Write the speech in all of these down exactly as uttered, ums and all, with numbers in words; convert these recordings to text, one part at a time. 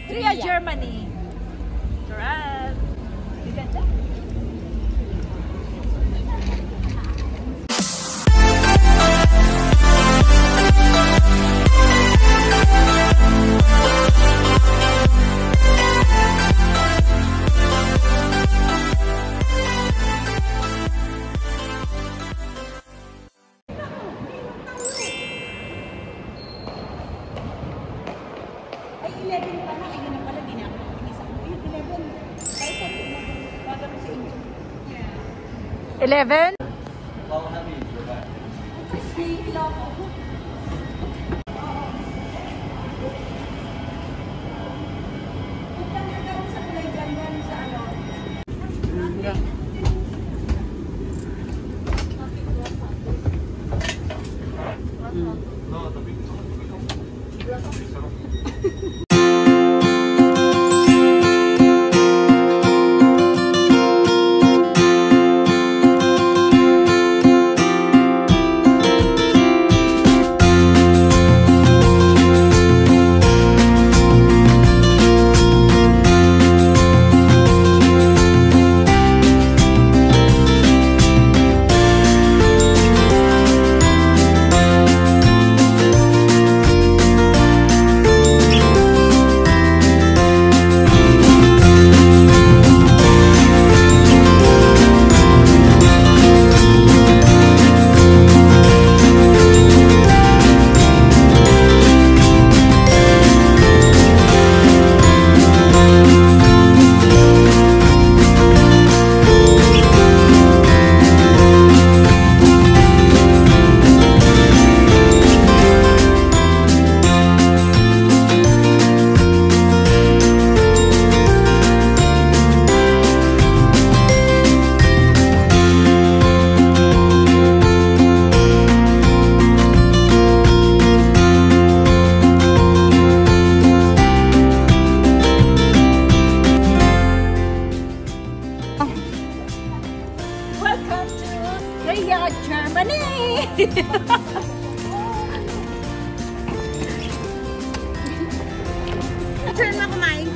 Trier, Germany. Correct. Ganda. eleven pa na, ayun na pala, di na ako nakikisa ko. Ayun, eleven. Kahit sa ito, baga mo sa inyo. eleven? Kasi ilang ako. Punta na daw sa kulay ganda sa ano. No, tapi Trier, Germany! Turn na kumain.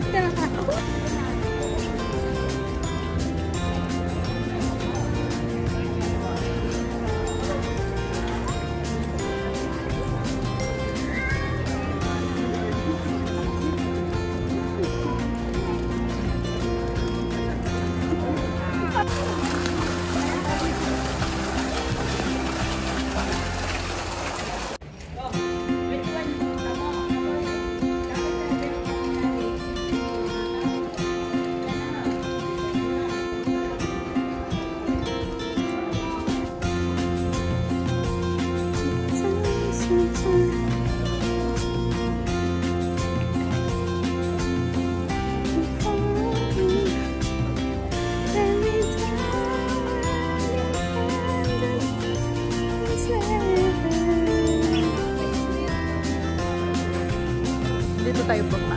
Dito tayo punta.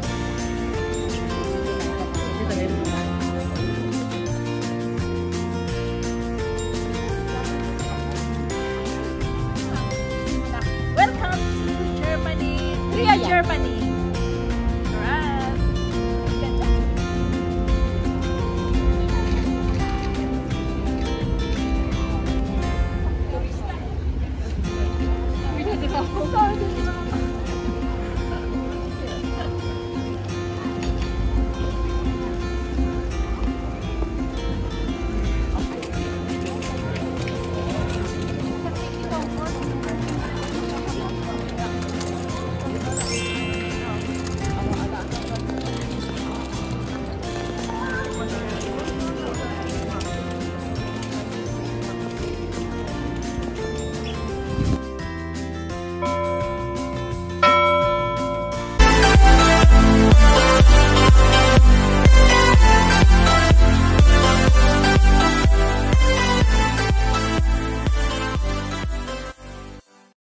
Dito tayo punta. Welcome to Germany. Trier, Germany.